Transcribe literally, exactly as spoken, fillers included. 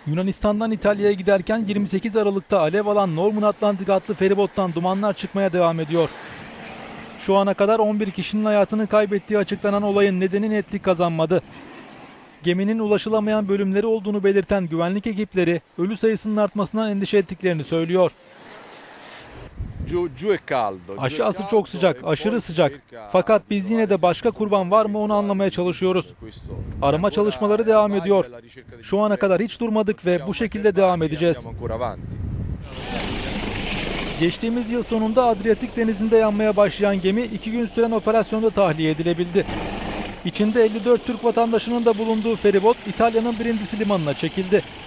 Yunanistan'dan İtalya'ya giderken yirmi sekiz Aralık'ta alev alan Norman Atlantic adlı feribottan dumanlar çıkmaya devam ediyor. Şu ana kadar on bir kişinin hayatını kaybettiği açıklanan olayın nedeni netlik kazanmadı. Geminin ulaşılamayan bölümleri olduğunu belirten güvenlik ekipleri ölü sayısının artmasından endişe ettiklerini söylüyor. Aşağısı çok sıcak, aşırı sıcak. Fakat biz yine de başka kurban var mı onu anlamaya çalışıyoruz. Arama çalışmaları devam ediyor. Şu ana kadar hiç durmadık ve bu şekilde devam edeceğiz. Geçtiğimiz yıl sonunda Adriyatik Denizi'nde yanmaya başlayan gemi iki gün süren operasyonda tahliye edilebildi. İçinde elli dört Türk vatandaşının da bulunduğu feribot İtalya'nın Brindisi limanına çekildi.